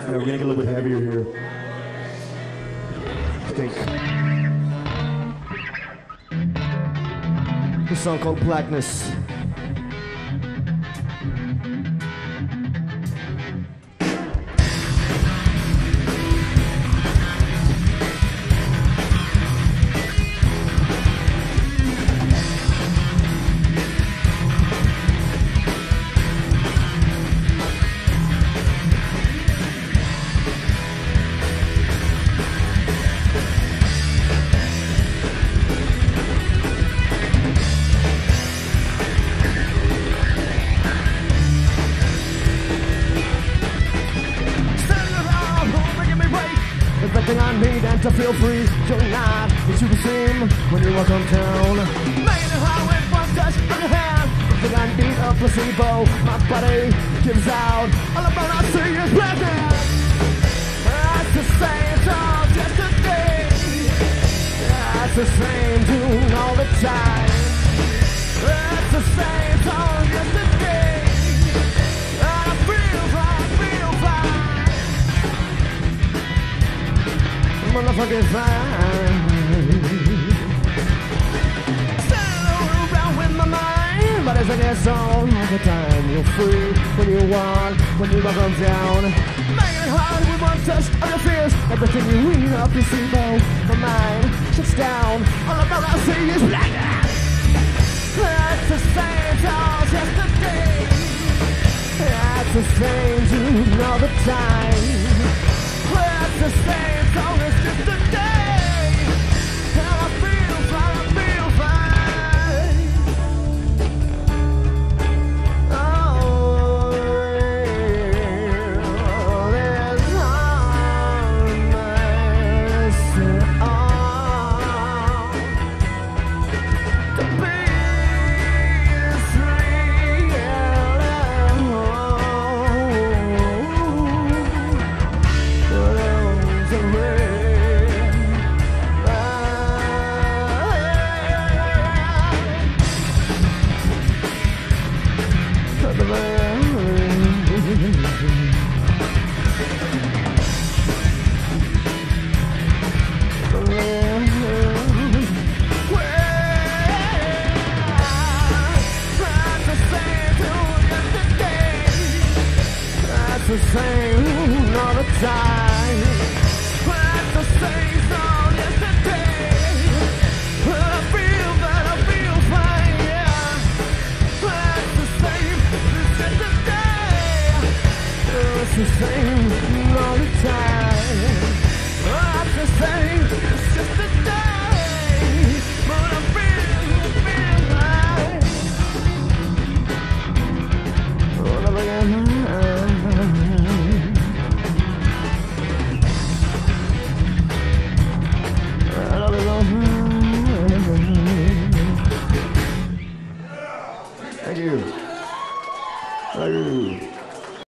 We're gonna get a little bit heavier here. I think. This song called Blackness. Everything I need and to feel free. You're not what you seem when you walk on town. Made it hard with one touch of your hand. Everything I need a placebo. My body gives out. All about I see is blackness. That's the same song yesterday. That's the same tune all the time. That's the same song yesterday. And I feel fine, feel fine. Motherfucking fine. Standing around with my mind, but as I guess all the time, you're free when you want, when you walk on down. Make it hard with one touch of your fears. Everything you read up to see, my mind shuts down. All about I see is black. That's the same as yesterday. That's the same tune all the time. That's the same song as just today. And I feel fine, I feel fine. Oh, there's harmless to be free. The same all the time. That's the same song yesterday. I feel that I feel fine, yeah. That's the same as yesterday. It's the same all the time. That's the same.